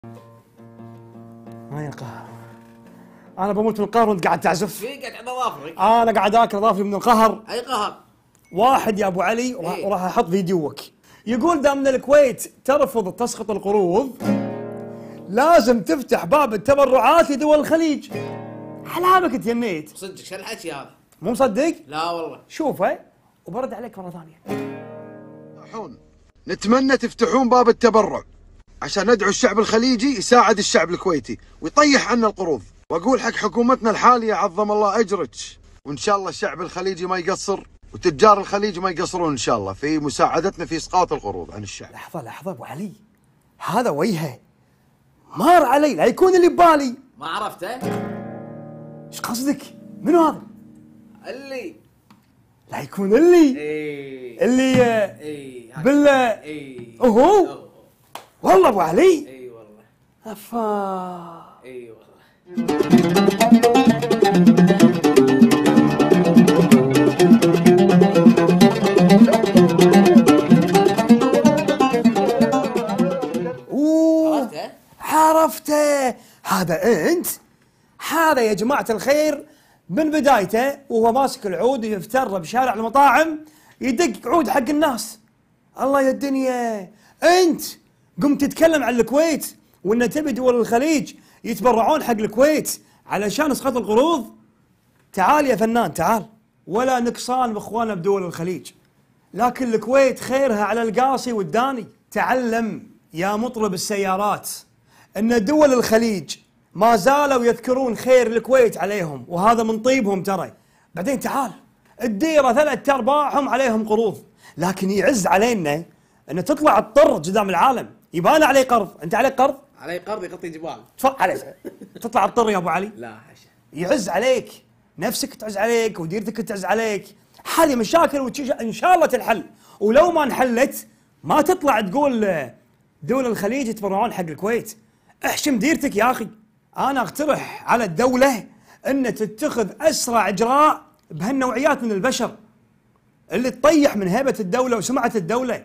ما ينقهر. انا بموت من القهر وانت قاعد تعزف. في قاعد على ظافرك. انا قاعد اكل ظافري من القهر. اي قهر؟ واحد يا ابو علي وراح احط فيديوك. يقول دام ان الكويت ترفض تسقط القروض لازم تفتح باب التبرعات لدول الخليج. حلابك تيميت. صدق شو الحكي هذا؟ مو مصدق؟ لا والله. شوفه وبرد عليك مره ثانيه. نتمنى تفتحون باب التبرع عشان ندعو الشعب الخليجي يساعد الشعب الكويتي ويطيح عنا القروض، واقول حق حكومتنا الحاليه عظم الله اجرك، وان شاء الله الشعب الخليجي ما يقصر وتجار الخليج ما يقصرون ان شاء الله في مساعدتنا في اسقاط القروض عن الشعب. لحظه ابو علي، هذا وجهه مار علي، لا يكون اللي ببالي. ما عرفته؟ ايش قصدك؟ منو هذا؟ اللي لا يكون اللي اللي بالله هو والله ابو علي. اي والله. افا اي والله. عرفته. هذا انت؟ هذا يا جماعه الخير من بدايته وهو ماسك العود يفتر بشارع المطاعم يدق عود حق الناس. الله يا الدنيا، انت قمت تتكلم عن الكويت وان تبي دول الخليج يتبرعون حق الكويت علشان اسقاط القروض. تعال يا فنان تعال، ولا نقصان باخواننا بدول الخليج، لكن الكويت خيرها على القاصي والداني. تعلم يا مطرب السيارات ان دول الخليج ما زالوا يذكرون خير الكويت عليهم، وهذا من طيبهم ترى. بعدين تعال الديره 3/4 عليهم قروض، لكن يعز علينا ان تطلع الطر قدام العالم يبان عليه قرض. انت عليك قرض؟ علي قرض يغطي جبال. تفضل عليك تطلع الطر يا ابو علي. لا حشا. يعز عليك، نفسك تعز عليك وديرتك تعز عليك. هذه مشاكل وان شاء الله تنحل، ولو ما انحلت ما تطلع تقول دول الخليج يتبرعون حق الكويت. احشم ديرتك يا اخي. انا اقترح على الدوله ان تتخذ اسرع اجراء بهالنوعيات من البشر اللي تطيح من هيبه الدوله وسمعه الدوله.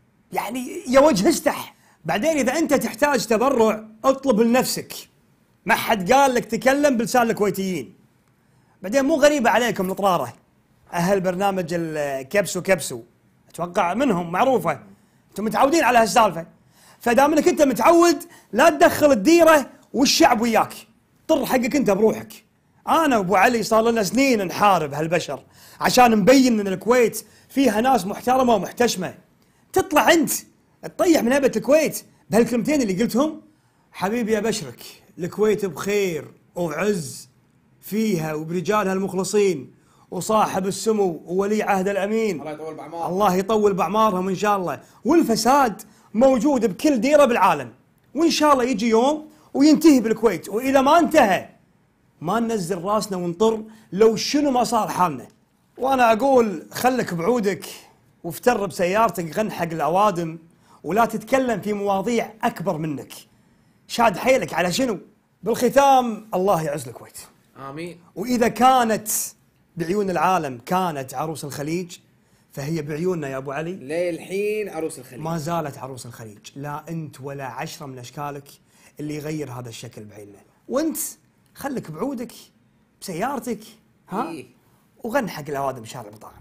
يعني يا وجه استح. بعدين اذا انت تحتاج تبرع اطلب لنفسك، ما حد قال لك تكلم بلسان الكويتيين. بعدين مو غريبه عليكم الطراره، اهل برنامج الكبسو كبسو اتوقع منهم معروفه، انتم متعودين على هالسالفه. فدام انك انت متعود لا تدخل الديره والشعب وياك، طر حقك انت بروحك. انا وابو علي صار لنا سنين نحارب هالبشر عشان نبين ان الكويت فيها ناس محترمه ومحتشمه. تطلع انت تطيح من هيبه الكويت بهالكلمتين اللي قلتهم. حبيبي ابشرك الكويت بخير وبعز فيها وبرجالها المخلصين وصاحب السمو وولي عهد الامين. الله يطول باعمارهم. الله يطول باعمارهم ان شاء الله. والفساد موجود بكل ديره بالعالم، وان شاء الله يجي يوم وينتهي بالكويت، واذا ما انتهى ما ننزل راسنا ونطر لو شنو ما صار حالنا. وانا اقول خلك بعودك وافتر بسيارتك، غن حق الاوادم ولا تتكلم في مواضيع اكبر منك. شاد حيلك على شنو؟ بالختام الله يعز الكويت. امين. واذا كانت بعيون العالم كانت عروس الخليج فهي بعيوننا يا ابو علي للحين عروس الخليج. ما زالت عروس الخليج. لا انت ولا 10 من اشكالك اللي يغير هذا الشكل بعيننا. وانت خلك بعودك بسيارتك ها إيه؟ وغن حق الاوادم شارع المطاعم.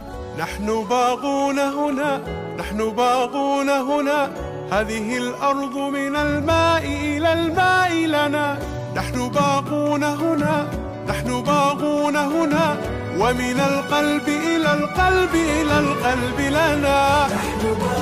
نحن باغون هنا، نحن باغون هنا، هذه الأرض من الماء إلى الماء لنا. نحن باغون هنا، نحن باغون هنا، ومن القلب إلى القلب إلى القلب لنا.